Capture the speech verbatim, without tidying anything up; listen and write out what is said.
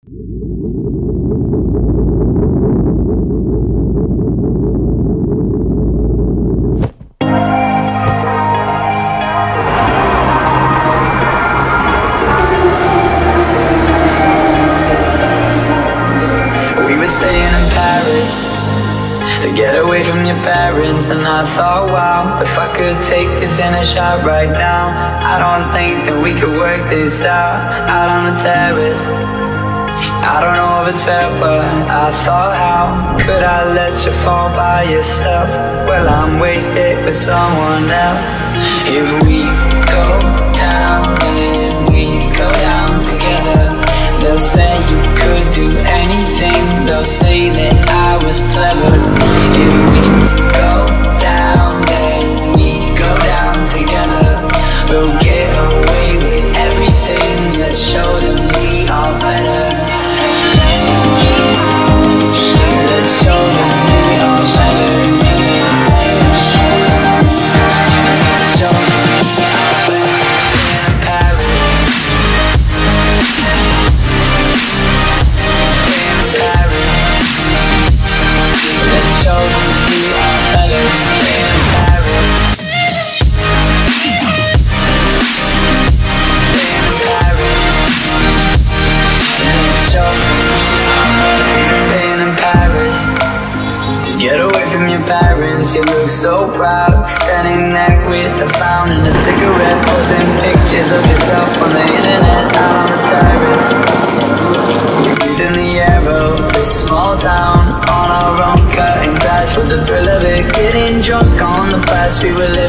To get away from your parents, and I thought, wow, if I could take this in a shot right now, I don't think that we could work this out, out on the terrace. I don't know if it's fair, but I thought, how could I let you fall by yourself? Well, I'm wasted with someone else. If we go down, then we go down together. They'll say you could do anything, they'll say that I was clever. If we go down, then we go down together. We'll get away with everything, let's show them we are better. Let's show them we are better. Let's show them we are better. Let's show them we are better than Paris. Than Paris. Let's show them we are better than in Paris. To get away from your parents, you look so proud, standing there with a fountain and a cigarette, posting pictures of yourself on the internet, out on the terrace. You breathe in the air of this small town, on our own, cutting glass with the thrill of it, getting drunk on the past we were living.